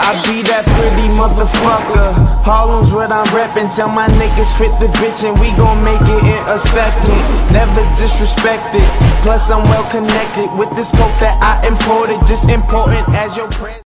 I be that pretty motherfucker. Harlem's what I'm reppin'. Tell my niggas hit the bitch and we gon' make it in a second. Never disrespected. Plus I'm well connected with this coke that I imported. Just important as your presence.